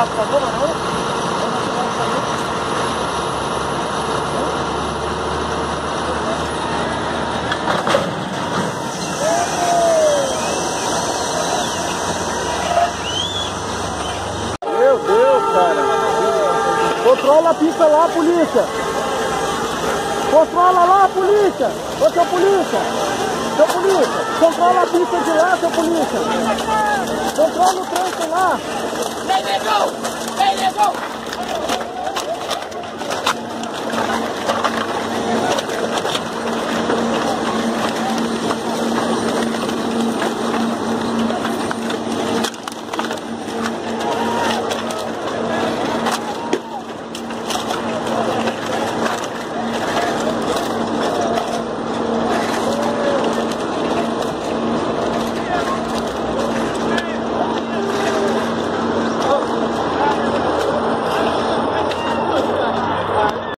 parar, por favor, não? Meu Deus, cara. Controla a pista lá, polícia. Controla lá, polícia. Ô, seu polícia. Seu polícia. Controla a pista de lá, seu polícia. Controla o trânsito lá. Vem, negão! Vem, negão!